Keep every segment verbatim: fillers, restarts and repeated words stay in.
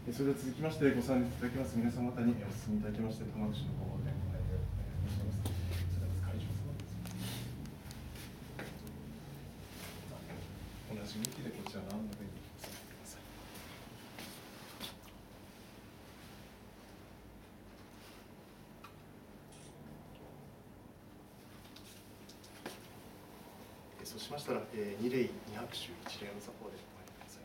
それでは続きましてご参列いただきます皆様方にお進みいただきまして玉串の方でお願いします。それでは会長様です。同じ向きでこちらの案の上にお座りください。そうしましたら、えー、二礼二拍手一礼の作法でお参りください。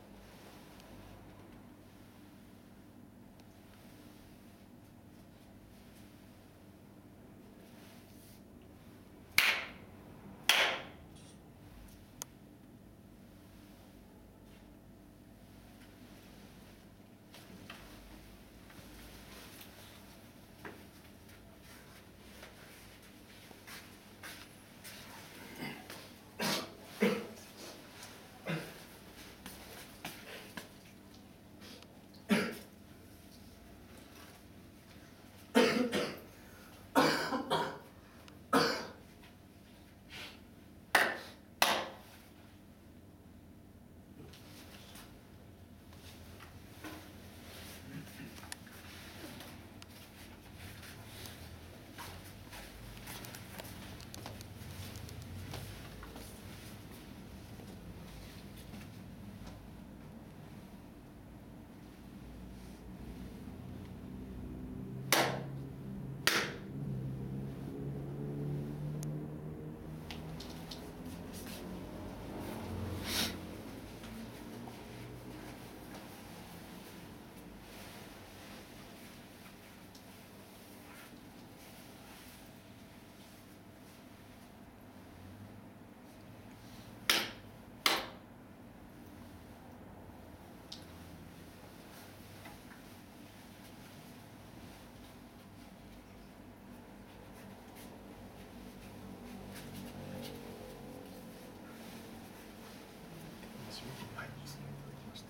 はい、お進みいただきまして、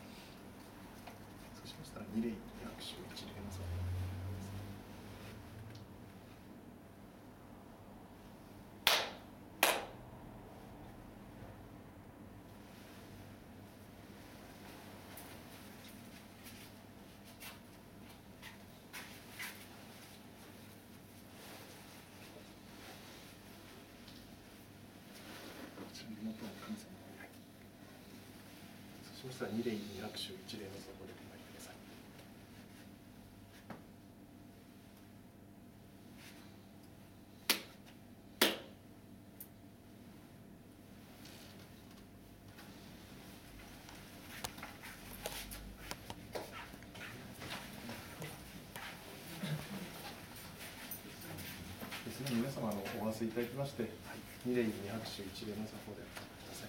そうしましたら二礼二拍手一礼の作法でお願いします。こちらの元の神様に、はい、そうしましたら二礼二拍手一礼の作法でお参りください。ですね、皆様あのお忘れいただきまして、はい、二礼二拍手一礼の作法でお参りください。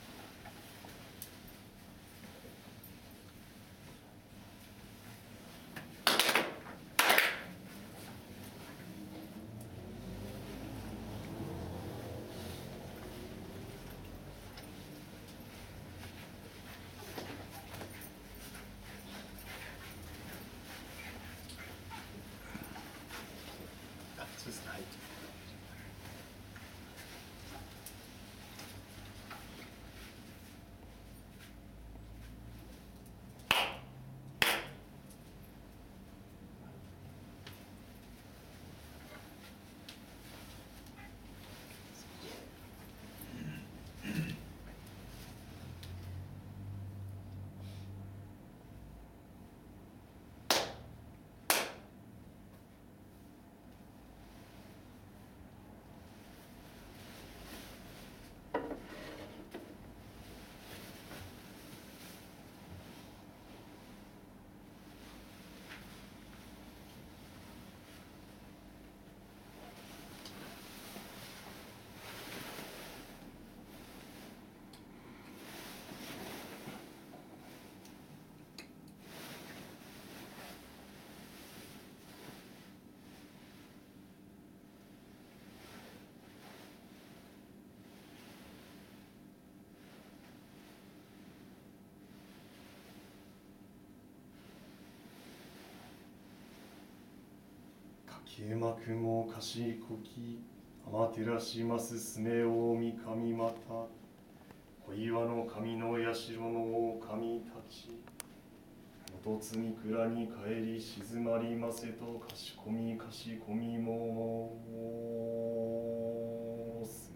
あ、そうですね、はい。消えまくもかしこき天照しますすね大神また小岩の神の社の神たちとつみ蔵に帰り静まりませとかしこみかしこみ申す。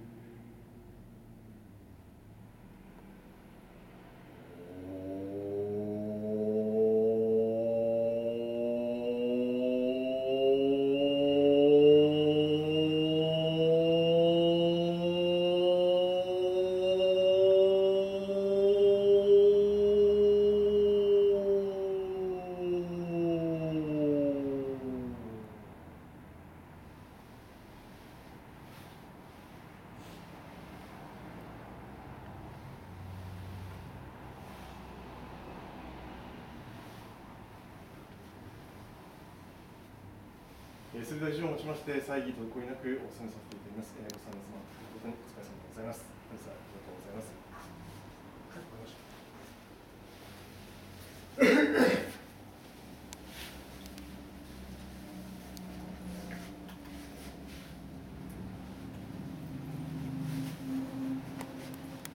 それでは以上をもちまして、祭儀滞りなくお納めさせていただきます。えー、ご参列の誠にお疲れ様でございます。本日はありがとうございました。